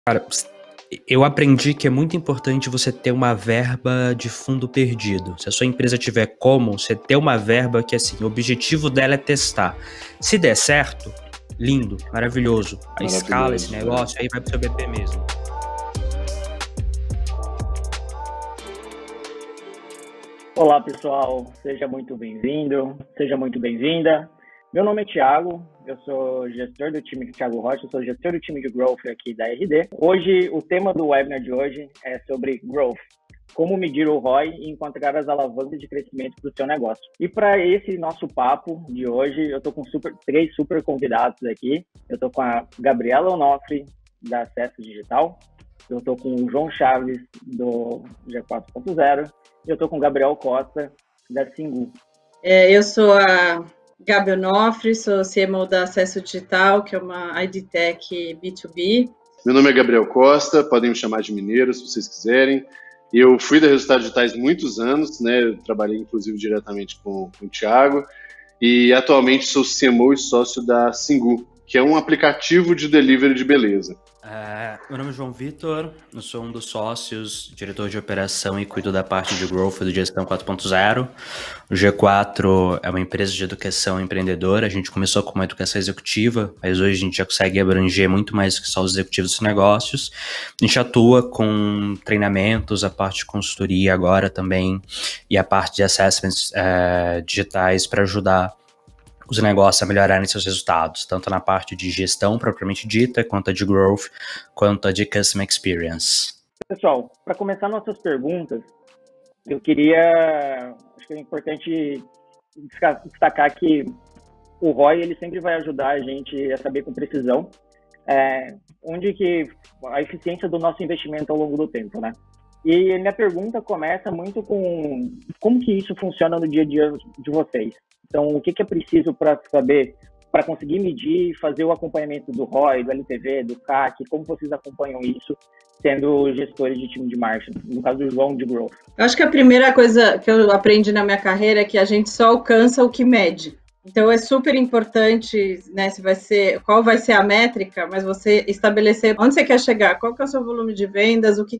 Cara, eu aprendi que é muito importante você ter uma verba de fundo perdido. Se a sua empresa tiver como, você ter uma verba que, assim, o objetivo dela é testar. Se der certo, lindo, maravilhoso. A escala esse negócio, aí vai pro seu BP mesmo. Olá pessoal, seja muito bem-vindo, seja muito bem-vinda. Meu nome é Thiago, eu sou gestor do time Thiago Rocha, eu sou gestor do time de Growth aqui da RD. Hoje, o tema do webinar de hoje é sobre Growth, como medir o ROI e encontrar as alavancas de crescimento para o seu negócio. E para esse nosso papo de hoje, eu estou com três super convidados aqui. Eu estou com a Gabriela Onofre, da Acesso Digital, eu estou com o João Chaves, do G4.0, e eu estou com o Gabriel Costa, da Singu. Eu sou a Gabi Onofre, sou CMO da Acesso Digital, que é uma IDTech B2B. Meu nome é Gabriel Costa, podem me chamar de Mineiro, se vocês quiserem. Eu fui da Resultados Digitais muitos anos, né? Eu trabalhei, inclusive, diretamente com o Thiago. E, atualmente, sou CMO e sócio da Singu, que é um aplicativo de delivery de beleza. Meu nome é João Vitor, eu sou um dos sócios, diretor de operação e cuido da parte de Growth do Gestão 4.0. O G4 é uma empresa de educação empreendedora, a gente começou com uma educação executiva, mas hoje a gente já consegue abranger muito mais do que só os executivos dos negócios. A gente atua com treinamentos, a parte de consultoria agora também, e a parte de assessments digitais para ajudar os negócios a melhorarem seus resultados, tanto na parte de gestão propriamente dita, quanto a de growth, quanto a de customer experience. Pessoal, para começar nossas perguntas, eu queria, acho que é importante destacar que o ROI ele sempre vai ajudar a gente a saber com precisão onde que a eficiência do nosso investimento ao longo do tempo, né? E minha pergunta começa muito com como que isso funciona no dia a dia de vocês. Então, o que é preciso para saber, para conseguir medir e fazer o acompanhamento do ROI, do LTV, do CAC, como vocês acompanham isso, sendo gestores de time de marketing, no caso do João de Growth? Eu acho que a primeira coisa que eu aprendi na minha carreira é que a gente só alcança o que mede. Então, é super importante, né, qual vai ser a métrica, mas você estabelecer onde você quer chegar, qual que é o seu volume de vendas, o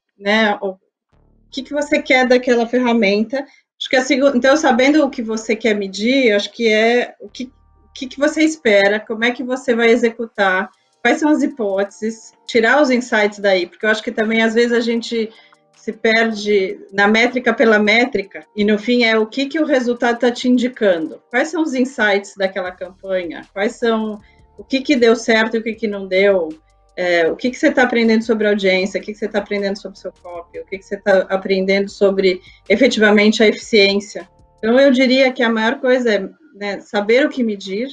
que você quer daquela ferramenta. Acho que então, sabendo o que você quer medir, acho que é o que você espera, como é que você vai executar, quais são as hipóteses, tirar os insights daí, porque eu acho que também, às vezes, a gente se perde na métrica pela métrica, e no fim é o que o resultado está te indicando. Quais são os insights daquela campanha? O que deu certo e o que não deu? O que você está aprendendo sobre a audiência, o que você está aprendendo sobre o seu copy, o que você está aprendendo sobre, efetivamente, a eficiência. Então, eu diria que a maior coisa é, né, saber o que medir,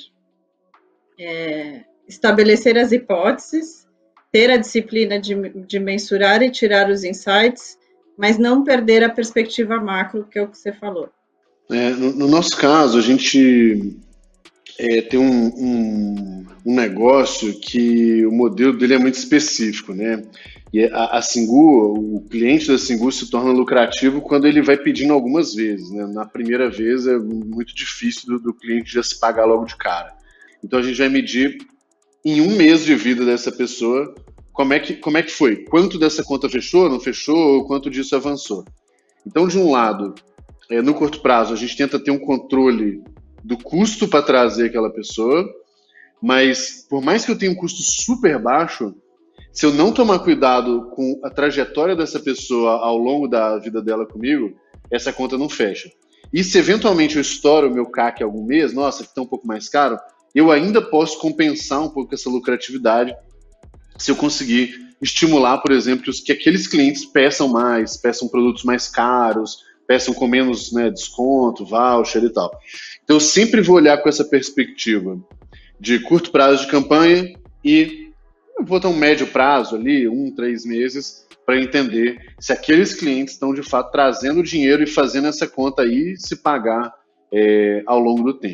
estabelecer as hipóteses, ter a disciplina de mensurar e tirar os insights, mas não perder a perspectiva macro, que é o que você falou. No nosso caso, a gente tem um negócio que o modelo dele é muito específico, né? E a Singu, o cliente da Singu se torna lucrativo quando ele vai pedindo algumas vezes, né? Na primeira vez é muito difícil do cliente já se pagar logo de cara. Então a gente vai medir em um mês de vida dessa pessoa como é que foi, quanto dessa conta fechou, não fechou, quanto disso avançou. Então, de um lado, no curto prazo, a gente tenta ter um controle do custo para trazer aquela pessoa, mas por mais que eu tenha um custo super baixo, se eu não tomar cuidado com a trajetória dessa pessoa ao longo da vida dela comigo, essa conta não fecha. E se eventualmente eu estouro o meu CAC algum mês, nossa, que está um pouco mais caro, eu ainda posso compensar um pouco essa lucratividade se eu conseguir estimular, por exemplo, que aqueles clientes peçam mais, peçam produtos mais caros, peçam com menos, né, desconto, voucher e tal. Então, eu sempre vou olhar com essa perspectiva de curto prazo de campanha e eu vou ter um médio prazo ali, 3 meses, para entender se aqueles clientes estão, de fato, trazendo dinheiro e fazendo essa conta aí se pagar ao longo do tempo.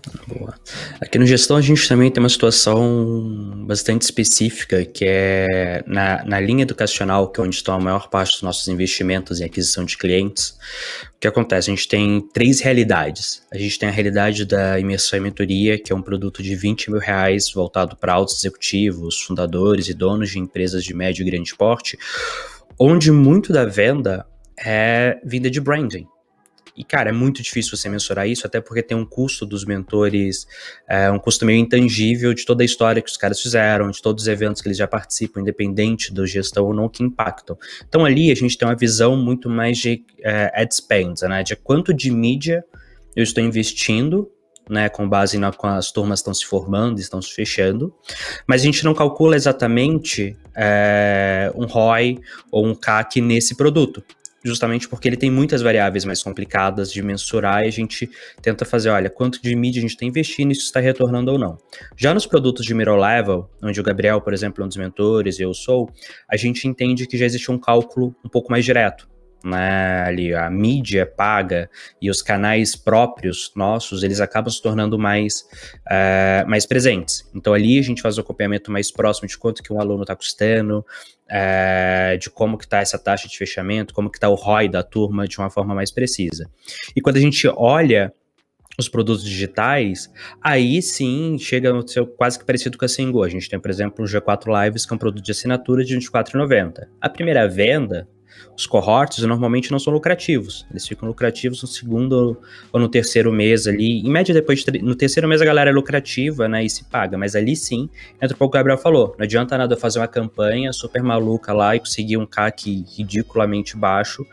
Boa. Aqui no Gestão a gente também tem uma situação bastante específica, que é na linha educacional, que é onde estão a maior parte dos nossos investimentos em aquisição de clientes. O que acontece? A gente tem 3 realidades. A gente tem a realidade da imersão e mentoria, que é um produto de R$20 mil voltado para altos executivos, fundadores e donos de empresas de médio e grande porte, onde muito da venda é vinda de branding. E, cara, é muito difícil você mensurar isso, até porque tem um custo dos mentores, um custo meio intangível de toda a história que os caras fizeram, de todos os eventos que eles já participam, independente da gestão ou não, que impactam. Então, ali a gente tem uma visão muito mais de ad spend, né, de quanto de mídia eu estou investindo, né, com base com as turmas estão se formando, estão se fechando, mas a gente não calcula exatamente um ROI ou um CAC nesse produto. Justamente porque ele tem muitas variáveis mais complicadas de mensurar e a gente tenta fazer, olha, quanto de mídia a gente está investindo e isso está retornando ou não. Já nos produtos de middle level, onde o Gabriel, por exemplo, é um dos mentores e eu sou, a gente entende que já existe um cálculo um pouco mais direto, né? Ali a mídia paga e os canais próprios nossos, eles acabam se tornando mais presentes. Então ali a gente faz o acompanhamento mais próximo de quanto que um aluno está custando, de como que está essa taxa de fechamento, como que está o ROI da turma de uma forma mais precisa. E quando a gente olha os produtos digitais, aí sim chega a ser quase que parecido com a Singu. A gente tem, por exemplo, o G4 Lives, que é um produto de assinatura de R$ 24,90. A primeira venda, os cohorts normalmente não são lucrativos, eles ficam lucrativos no segundo ou no terceiro mês ali, em média no terceiro mês a galera é lucrativa, né, e se paga, mas ali sim, entra um pouco o que o Gabriel falou, não adianta nada fazer uma campanha super maluca lá e conseguir um CAC ridiculamente baixo,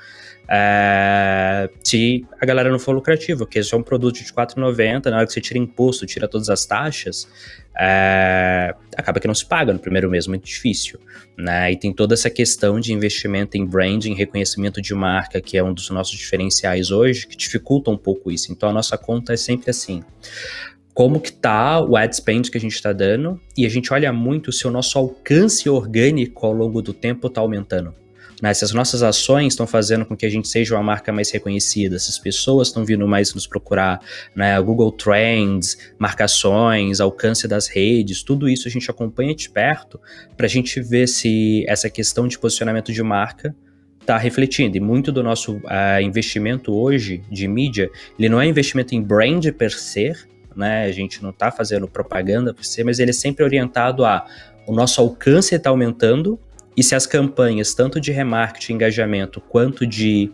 se a galera não for lucrativa, porque isso é um produto de R$ 4,90, na hora que você tira imposto, tira todas as taxas, acaba que não se paga no primeiro mês, muito difícil, né? E tem toda essa questão de investimento em branding, reconhecimento de marca, que é um dos nossos diferenciais hoje, que dificulta um pouco isso. Então a nossa conta é sempre assim, como que tá o ad spend que a gente está dando, e a gente olha muito se o nosso alcance orgânico ao longo do tempo está aumentando. Né, se as nossas ações estão fazendo com que a gente seja uma marca mais reconhecida, se as pessoas estão vindo mais nos procurar, né, Google Trends, marcações, alcance das redes, tudo isso a gente acompanha de perto para a gente ver se essa questão de posicionamento de marca está refletindo. E muito do nosso investimento hoje de mídia, ele não é investimento em brand per se, né, a gente não está fazendo propaganda per se, mas ele é sempre orientado o nosso alcance está aumentando. E se as campanhas, tanto de remarketing, engajamento, quanto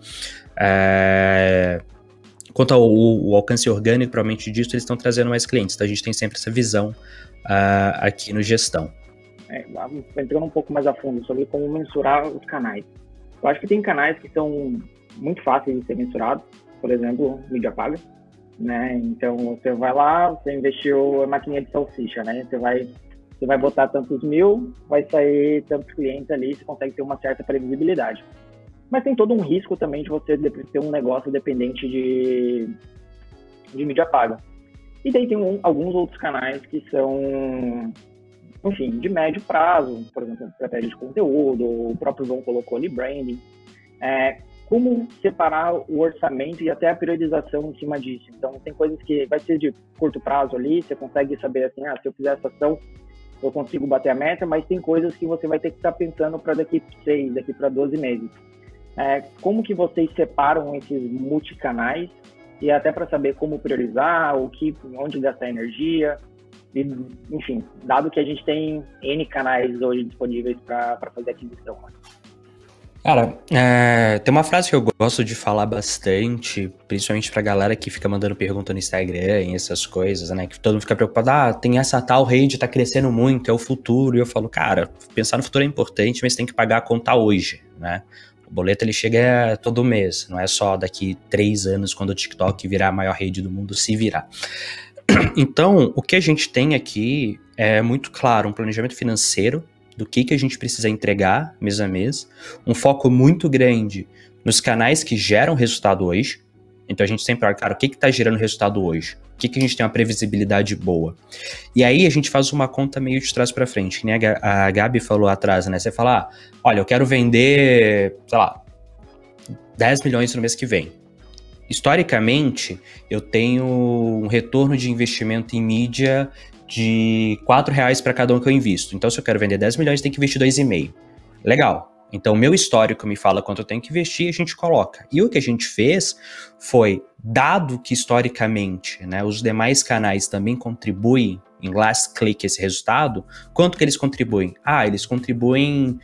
quanto ao alcance orgânico, provavelmente disso, eles estão trazendo mais clientes. Então a gente tem sempre essa visão aqui no Gestão. Entrando um pouco mais a fundo sobre como mensurar os canais. Eu acho que tem canais que são muito fáceis de ser mensurados, por exemplo, mídia paga, né? Então você vai lá, você investiu a maquininha de salsicha, né? Você vai botar tantos mil, vai sair tantos clientes ali, você consegue ter uma certa previsibilidade. Mas tem todo um risco também de você ter um negócio dependente de mídia paga. E daí tem alguns outros canais que são, enfim, de médio prazo, por exemplo, estratégia de conteúdo, o próprio João colocou ali branding. Como separar o orçamento e até a priorização em cima disso. Então, tem coisas que vai ser de curto prazo ali, você consegue saber assim, se eu fizer essa ação, eu consigo bater a meta, mas tem coisas que você vai ter que estar pensando para daqui 6, daqui para 12 meses. Como que vocês separam esses multicanais e até para saber como priorizar, onde gastar energia, e, enfim, dado que a gente tem N canais hoje disponíveis para fazer aquisição. Cara, tem uma frase que eu gosto de falar bastante, principalmente pra galera que fica mandando pergunta no Instagram e essas coisas, né? Que todo mundo fica preocupado, tem essa tal rede, tá crescendo muito, é o futuro. E eu falo, cara, pensar no futuro é importante, mas tem que pagar a conta hoje, né? O boleto, ele chega todo mês, não é só daqui 3 anos, quando o TikTok virar a maior rede do mundo, se virar. Então, o que a gente tem aqui é muito claro, um planejamento financeiro, do que a gente precisa entregar mês a mês, um foco muito grande nos canais que geram resultado hoje. Então a gente sempre olha, cara, o que está gerando resultado hoje? O que a gente tem uma previsibilidade boa? E aí a gente faz uma conta meio de trás para frente, que nem a Gabi falou atrás, né? Você fala, olha, eu quero vender, sei lá, 10 milhões no mês que vem. historicamente, eu tenho um retorno de investimento em mídia de R$4 para cada um que eu invisto. Então, se eu quero vender 10 milhões, tem que investir 2,5. Legal. Então, o meu histórico me fala quanto eu tenho que investir e a gente coloca. E o que a gente fez foi, dado que historicamente, né, os demais canais também contribuem em last click esse resultado, quanto que eles contribuem? Eles contribuem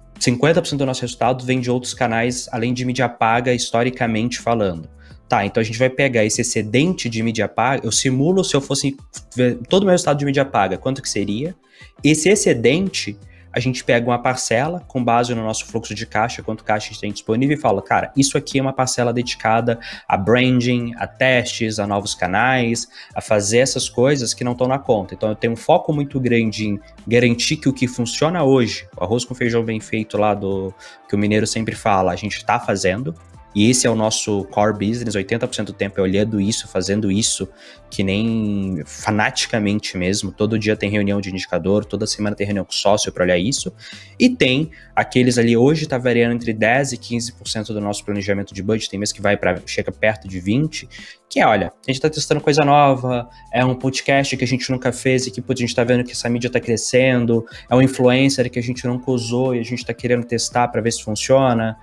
50% do nosso resultado vem de outros canais, além de mídia paga, historicamente falando. Tá, então a gente vai pegar esse excedente de mídia paga, eu simulo se eu fosse ver todo o meu resultado de mídia paga, quanto que seria? Esse excedente, a gente pega uma parcela com base no nosso fluxo de caixa, quanto caixa a gente tem disponível e fala, cara, isso aqui é uma parcela dedicada a branding, a testes, a novos canais, a fazer essas coisas que não estão na conta. Então eu tenho um foco muito grande em garantir que o que funciona hoje, o arroz com feijão bem feito lá que o mineiro sempre fala, a gente está fazendo. E esse é o nosso core business, 80% do tempo é olhando isso, fazendo isso, que nem fanaticamente mesmo. Todo dia tem reunião de indicador, toda semana tem reunião com sócio para olhar isso. E tem aqueles ali, hoje está variando entre 10% e 15% do nosso planejamento de budget, tem mês que chega perto de 20%, que é, olha, a gente está testando coisa nova, é um podcast que a gente nunca fez e que a gente está vendo que essa mídia está crescendo, é um influencer que a gente nunca usou e a gente está querendo testar para ver se funciona,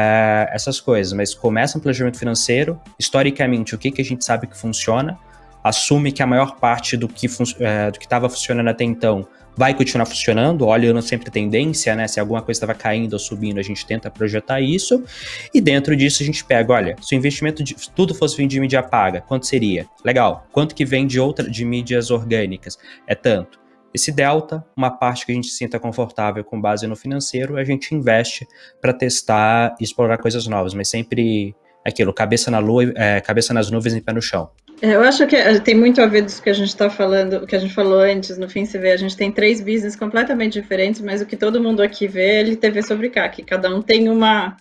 essas coisas. Mas começa um planejamento financeiro, historicamente, o que a gente sabe que funciona, assume que a maior parte do que estava funcionando até então vai continuar funcionando, olhando sempre a tendência, né? Se alguma coisa estava caindo ou subindo, a gente tenta projetar isso, e dentro disso a gente pega, olha, se o investimento de tudo fosse vir de mídia paga, quanto seria? Legal. Quanto que vem de mídias orgânicas? É tanto. Esse delta, uma parte que a gente se sinta confortável com base no financeiro, a gente investe para testar e explorar coisas novas, mas sempre aquilo, cabeça na lua, cabeça nas nuvens e pé no chão. Eu acho que tem muito a ver disso que a gente está falando, o que a gente falou antes. No fim, você vê, a gente tem 3 business completamente diferentes, mas o que todo mundo aqui vê é LTV sobre CAC. Cada um tem uma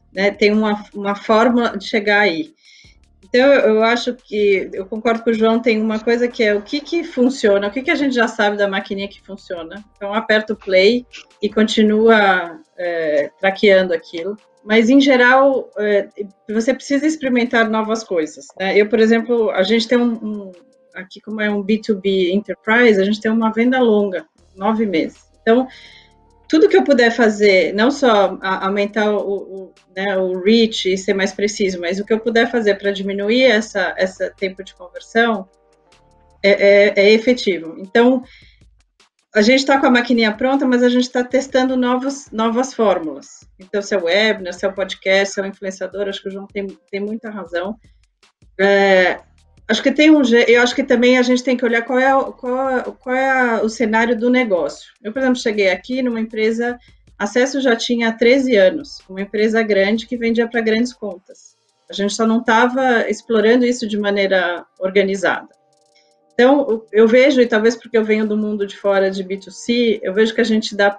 fórmula de chegar aí. Então, eu acho que, eu concordo com o João, tem uma coisa que é o que funciona, o que a gente já sabe da maquininha que funciona. Então, aperta o play e continua traqueando aquilo. Mas, em geral, você precisa experimentar novas coisas, né? Eu, por exemplo, a gente tem aqui como é um B2B Enterprise, a gente tem uma venda longa, 9 meses. Então, tudo que eu puder fazer, não só aumentar o reach e ser mais preciso, mas o que eu puder fazer para diminuir esse tempo de conversão é efetivo. Então, a gente está com a maquininha pronta, mas a gente está testando novas fórmulas. Então, se é webinar, se é o podcast, se é o influenciador, acho que o João tem muita razão. Acho que eu acho que também a gente tem que olhar qual é o cenário do negócio. Eu, por exemplo, cheguei aqui numa empresa, Acesso já tinha há 13 anos, uma empresa grande que vendia para grandes contas. A gente só não estava explorando isso de maneira organizada. Então, eu vejo, e talvez porque eu venho do mundo de fora de B2C, eu vejo que a gente dá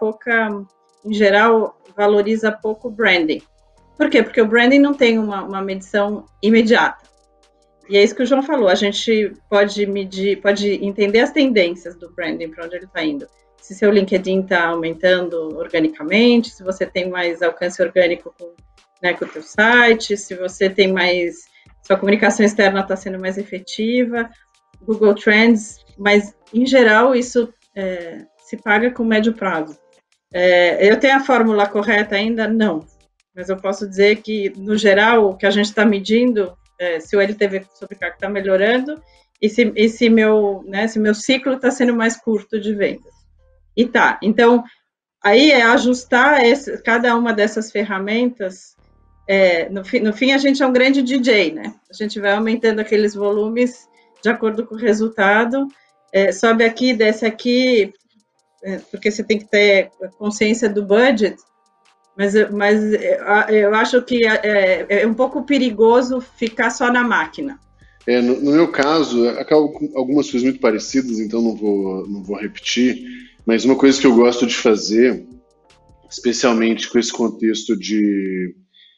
em geral, valoriza pouco o branding. Por quê? Porque o branding não tem uma medição imediata. E é isso que o João falou, a gente pode entender as tendências do branding, para onde ele está indo. Se seu LinkedIn está aumentando organicamente, se você tem mais alcance orgânico com o teu site, se você tem sua comunicação externa está sendo mais efetiva, Google Trends, mas, em geral, isso se paga com médio prazo. Eu tenho a fórmula correta ainda? Não. Mas eu posso dizer que, no geral, o que a gente está medindo, se o LTV sobre CAC está melhorando e se meu ciclo está sendo mais curto de vendas. E tá. Então, aí é ajustar cada uma dessas ferramentas. No fim, a gente é um grande DJ, né? A gente vai aumentando aqueles volumes de acordo com o resultado, sobe aqui, desce aqui, porque você tem que ter consciência do budget, mas eu acho que é um pouco perigoso ficar só na máquina. No meu caso, acabo com algumas coisas muito parecidas, então não vou repetir, mas uma coisa que eu gosto de fazer, especialmente com esse contexto de...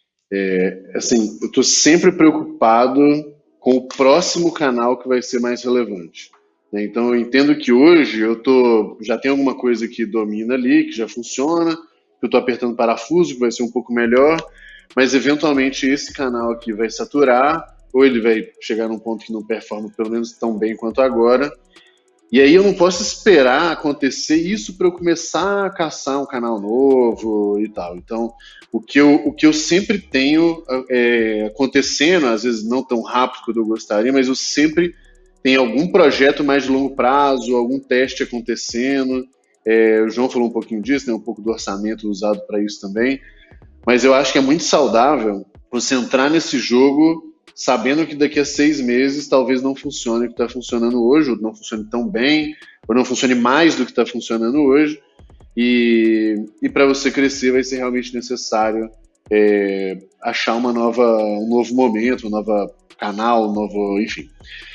eu estou sempre preocupado com o próximo canal que vai ser mais relevante. Então, eu entendo que hoje já tem alguma coisa que domina ali, que já funciona, que eu estou apertando parafuso, que vai ser um pouco melhor, mas, eventualmente, esse canal aqui vai saturar ou ele vai chegar num ponto que não performa pelo menos tão bem quanto agora. E aí eu não posso esperar acontecer isso para eu começar a caçar um canal novo e tal. Então, o que eu sempre tenho acontecendo, às vezes não tão rápido quanto eu gostaria, mas eu sempre tenho algum projeto mais de longo prazo, algum teste acontecendo. O João falou um pouquinho disso, né, um pouco do orçamento usado para isso também. Mas eu acho que é muito saudável você entrar nesse jogo sabendo que daqui a 6 meses talvez não funcione o que está funcionando hoje, ou não funcione tão bem, ou não funcione mais do que está funcionando hoje, e para você crescer vai ser realmente necessário achar um novo momento, um novo canal, enfim.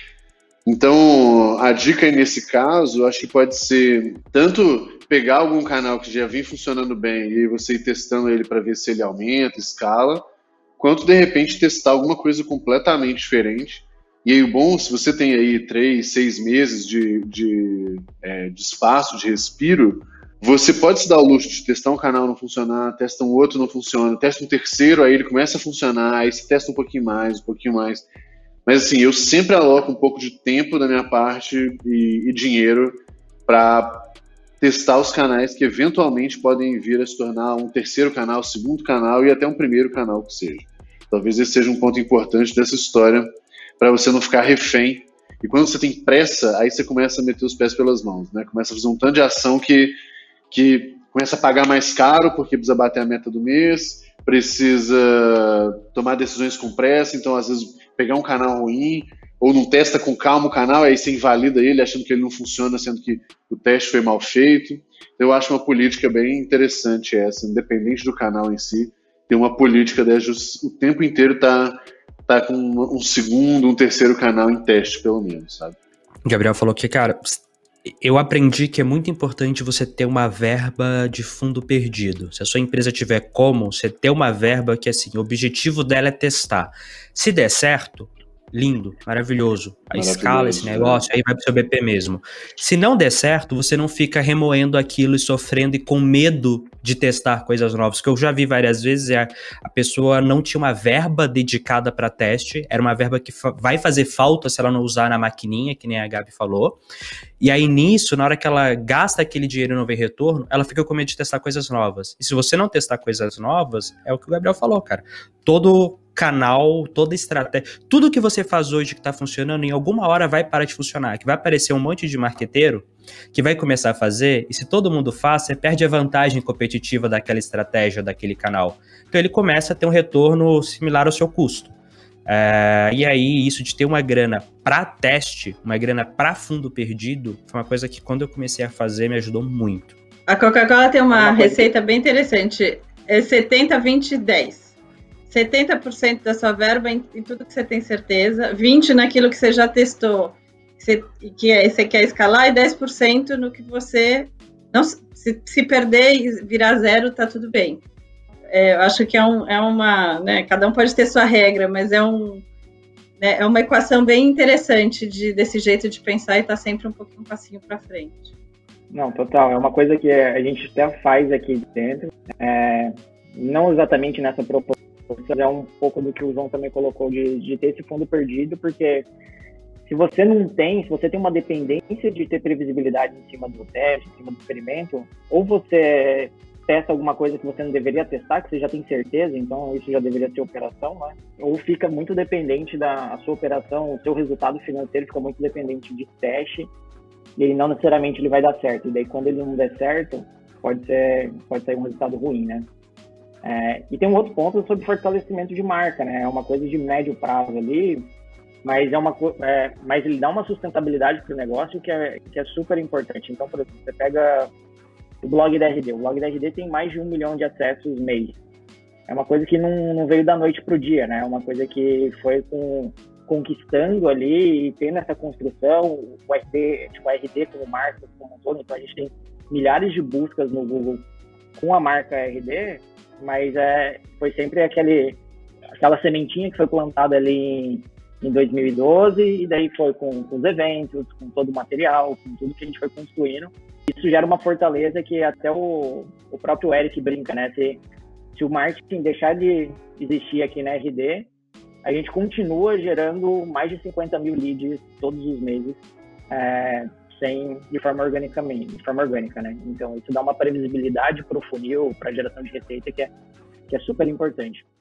Então, a dica aí nesse caso, acho que pode ser tanto pegar algum canal que já vem funcionando bem e você ir testando ele para ver se ele aumenta, escala, quanto de repente testar alguma coisa completamente diferente. E aí o bom, se você tem aí 3, 6 meses de espaço, de respiro, você pode se dar o luxo de testar um canal não funcionar, testa um outro não funciona, testa um terceiro, aí ele começa a funcionar, aí você testa um pouquinho mais. Mas assim, eu sempre aloco um pouco de tempo da minha parte e dinheiro para testar os canais que eventualmente podem vir a se tornar um terceiro canal, segundo canal e até um primeiro canal que seja. Talvez esse seja um ponto importante dessa história para você não ficar refém. E quando você tem pressa, aí você começa a meter os pés pelas mãos, né? Começa a fazer um tanto de ação que começa a pagar mais caro porque precisa bater a meta do mês, precisa tomar decisões com pressa, então às vezes pegar um canal ruim ou não testa com calma o canal, aí você invalida ele achando que ele não funciona, sendo que o teste foi mal feito. Eu acho uma política bem interessante essa, independente do canal em si, ter uma política de o tempo inteiro tá com um segundo, um terceiro canal em teste, pelo menos, sabe? Gabriel falou que, cara, eu aprendi que é muito importante você ter uma verba de fundo perdido. Se a sua empresa tiver como, você ter uma verba que, assim, o objetivo dela é testar. Se der certo, lindo, maravilhoso. A escala esse negócio, aí vai pro seu BP mesmo. Se não der certo, você não fica remoendo aquilo e sofrendo e com medo de testar coisas novas. O que eu já vi várias vezes é a pessoa não tinha uma verba dedicada para teste, era uma verba que vai fazer falta se ela não usar na maquininha, que nem a Gabi falou. E aí nisso, na hora que ela gasta aquele dinheiro e não vê retorno, ela fica com medo de testar coisas novas. E se você não testar coisas novas, é o que o Gabriel falou, cara. Todo canal, toda estratégia, tudo que você faz hoje que tá funcionando, em alguma hora vai parar de funcionar, que vai aparecer um monte de marqueteiro que vai começar a fazer, e se todo mundo faz, você perde a vantagem competitiva daquela estratégia, daquele canal. Então ele começa a ter um retorno similar ao seu custo. E aí, isso de ter uma grana para teste, uma grana para fundo perdido, foi uma coisa que quando eu comecei a fazer me ajudou muito. A Coca-Cola tem uma receita bem interessante, é 70, 20, 10. 70% da sua verba em tudo que você tem certeza, 20% naquilo que você já testou, que você quer escalar, e 10% no que você não se perder e virar zero, tá tudo bem. Eu acho que é uma, né, cada um pode ter sua regra, mas é uma equação bem interessante desse jeito de pensar e tá sempre um pouquinho um passinho para frente. Não, total, é uma coisa que a gente até faz aqui dentro, não exatamente nessa proporção, é um pouco do que o João também colocou de ter esse fundo perdido, porque se você tem uma dependência de ter previsibilidade em cima do teste, em cima do experimento, ou você testa alguma coisa que você não deveria testar, que você já tem certeza, então isso já deveria ser operação, né? Ou fica muito dependente da sua operação, o seu resultado financeiro fica muito dependente de teste, e aí não necessariamente ele vai dar certo. E daí quando ele não der certo, pode sair um resultado ruim, né? E tem um outro ponto sobre fortalecimento de marca, né? É uma coisa de médio prazo ali, mas mas ele dá uma sustentabilidade para o negócio que é super importante. Então, por exemplo, você pega o blog da RD. O blog da RD tem mais de 1 milhão de acessos mês. É uma coisa que não veio da noite para o dia, né? É uma coisa que foi conquistando ali e tendo essa construção. O RD, a RD como marca, como um todo, então a gente tem milhares de buscas no Google com a marca RD, mas foi sempre aquela sementinha que foi plantada ali em 2012, e daí foi com os eventos, com todo o material, com tudo que a gente foi construindo. Isso gera uma fortaleza que até o próprio Eric brinca, né? Se o marketing deixar de existir aqui na RD, a gente continua gerando mais de 50 mil leads todos os meses, de forma orgânica, né? Então, isso dá uma previsibilidade para o funil, para a geração de receita, que é super importante.